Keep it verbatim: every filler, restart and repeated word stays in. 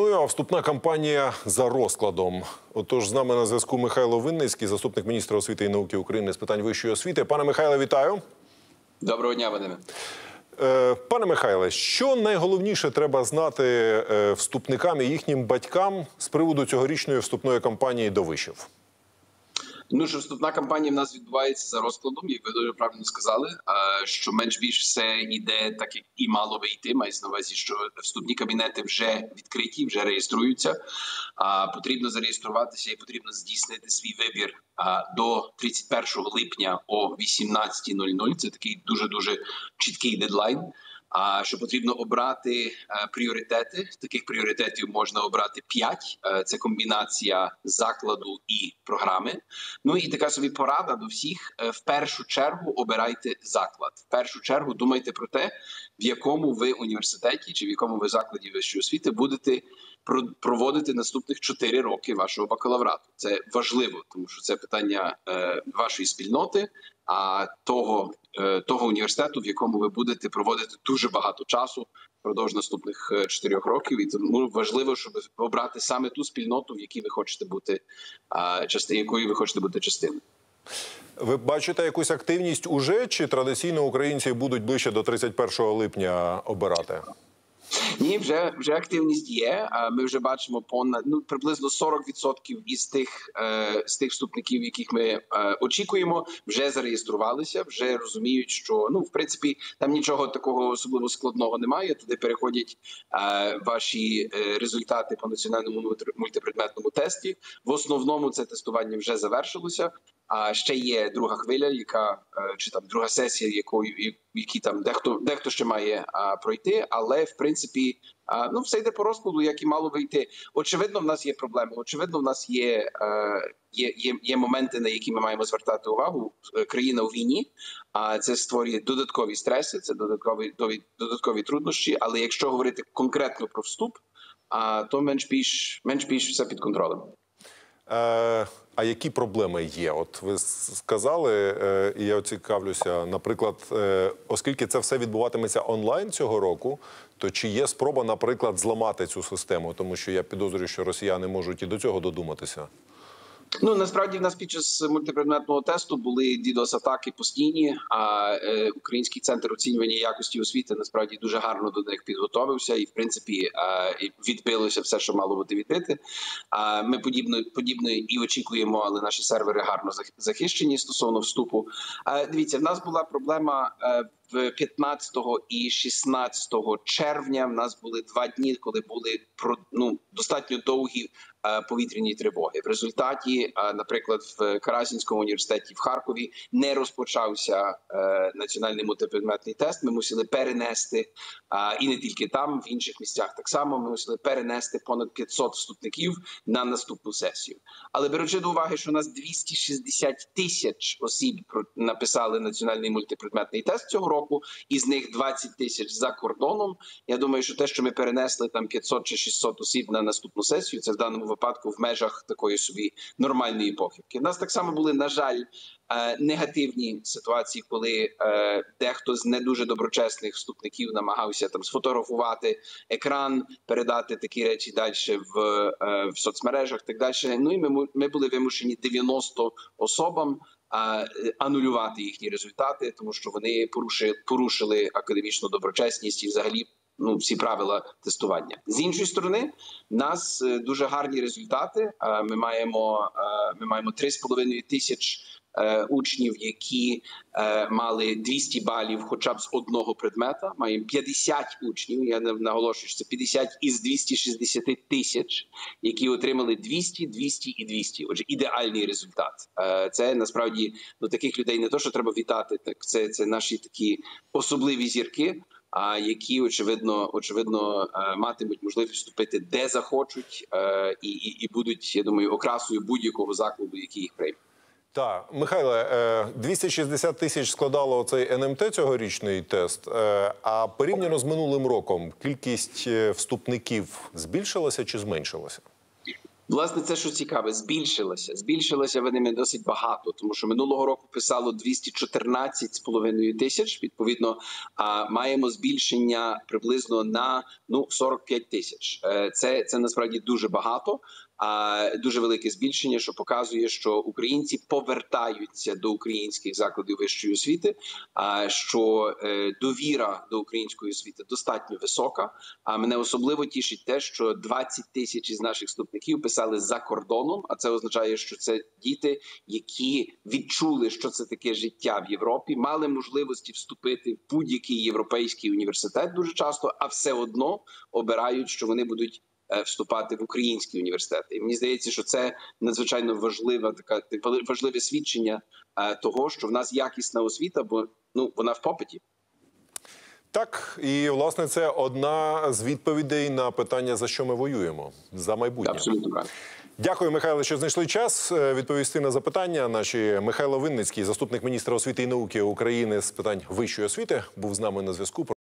весною, а вступна кампанія за розкладом. Отож, з нами на зв'язку Михайло Винницький, заступник міністра освіти і науки України з питань вищої освіти. Пане Михайле, вітаю. Доброго дня, Вадиме. Пане Михайле, що найголовніше треба знати вступникам і їхнім батькам з приводу цьогорічної вступної кампанії до вишів? Ну, що вступна кампанія в нас відбувається за розкладом, як ви дуже правильно сказали, що менш-більш все йде так, як і мало би йти. Мається на увазі, що вступні кабінети вже відкриті, вже реєструються. Потрібно зареєструватися і потрібно здійснити свій вибір до тридцять першого липня о вісімнадцятій нуль нуль. Це такий дуже-дуже чіткий дедлайн. А що потрібно обрати пріоритети. Таких пріоритетів можна обрати п'ять. Це комбінація закладу і програми. Ну і така собі порада до всіх. В першу чергу обирайте заклад. В першу чергу думайте про те, в якому ви університеті чи в якому ви закладі вищої освіти будете проводити наступних чотири роки вашого бакалаврату. Це важливо, тому що це питання вашої спільноти, а того, того університету, в якому ви будете проводити дуже багато часу впродовж наступних чотирьох років. І тому важливо, щоб обрати саме ту спільноту, в якій ви хочете бути, якої ви хочете бути частиною. Ви бачите якусь активність уже, чи традиційно українці будуть ближче до тридцять першого липня обирати? Ні, вже вже активність є. Ми вже бачимо понад ну приблизно сорок відсотків із тих е, з тих вступників, яких ми е, очікуємо, вже зареєструвалися, вже розуміють, що ну в принципі там нічого такого особливо складного немає. Туди переходять е, ваші е, результати по національному мультипредметному тесті. В основному це тестування вже завершилося. А ще є друга хвиля, яка чи там друга сесія, якою які там дехто дехто ще має а, пройти, але в принципі а, ну все йде по розкладу, як і мало би йти. Очевидно, в нас є проблеми. Очевидно, в нас є, а, є, є, є моменти, на які ми маємо звертати увагу. Країна у війні, а це створює додаткові стреси, це додаткові додаткові труднощі. Але якщо говорити конкретно про вступ, а то менш-більш менш-більш все під контролем. Е, а які проблеми є? От ви сказали, е, і я цікавлюся, наприклад, е, оскільки це все відбуватиметься онлайн цього року, то чи є спроба, наприклад, зламати цю систему? Тому що я підозрюю, що росіяни можуть і до цього додуматися. Ну, насправді в нас під час мультипредметного тесту були дідос-атаки постійні, а е, Український центр оцінювання якості освіти насправді дуже гарно до них підготовився і, в принципі, е, відбилося все, що мало бути відбити. А ми подібно, подібно і очікуємо, але наші сервери гарно захищені стосовно вступу. А, дивіться, в нас була проблема е, в п'ятнадцятого і шістнадцятого червня. В нас були два дні, коли були ну, достатньо довгі повітряні тривоги. В результаті, наприклад, в Каразінському університеті в Харкові не розпочався національний мультипредметний тест. Ми мусили перенести, і не тільки там, в інших місцях так само, ми мусили перенести понад п'ятсот вступників на наступну сесію. Але беручи до уваги, що у нас двісті шістдесят тисяч осіб написали національний мультипредметний тест цього року, із них двадцять тисяч за кордоном, я думаю, що те, що ми перенесли там п'ятсот чи шістсот осіб на наступну сесію, це в даному випадку в межах такої собі нормальної похибки. У нас так само були, на жаль, негативні ситуації, коли дехто з не дуже доброчесних вступників намагався там сфотографувати екран, передати такі речі далі в, в соцмережах, так далі. Ну і ми, ми були вимушені дев'яноста особам анулювати їхні результати, тому що вони порушили, порушили академічну доброчесність і взагалі ну, всі правила тестування. З іншої сторони, в нас дуже гарні результати. Ми маємо, ми маємо три з половиною тисяч учнів, які мали двісті балів хоча б з одного предмета. Маємо п'ятдесят учнів, я наголошую, що це п'ятдесят із двохсот шістдесяти тисяч, які отримали двісті, двісті і двісті. Отже, ідеальний результат. Це насправді до таких людей не то, що треба вітати, так це, це наші такі особливі зірки, а які, очевидно, очевидно, матимуть можливість вступити де захочуть і, і, і будуть, я думаю, окрасою будь-якого закладу, який їх прийме. Так, Михайле, двісті шістдесят тисяч складало цей ен ем те цьогорічний тест, а порівняно з минулим роком кількість вступників збільшилася чи зменшилася? Власне, це що цікаве, збільшилося. Збільшилося вони досить багато, тому що минулого року писало двісті чотирнадцять з половиною тисяч. Відповідно, а маємо збільшення приблизно на ну сорок п'ять тисяч. Це це насправді дуже багато. А дуже велике збільшення, що показує, що українці повертаються до українських закладів вищої освіти. А що е, довіра до української освіти достатньо висока. А мене особливо тішить те, що двадцять тисяч із наших вступників писали за кордоном. А це означає, що це діти, які відчули, що це таке життя в Європі, мали можливості вступити в будь-який європейський університет дуже часто, а все одно обирають, що вони будуть вступати в українські університети. І мені здається, що це надзвичайно важлива така важливе свідчення того, що в нас якісна освіта, бо ну вона в попиті. Так, і власне це одна з відповідей на питання, за що ми воюємо, за майбутнє. Абсолютно правильно. Дякую, Михайло, що знайшли час відповісти на запитання. Наші Михайло Винницький, заступник міністра освіти і науки України з питань вищої освіти, був з нами на зв'язку.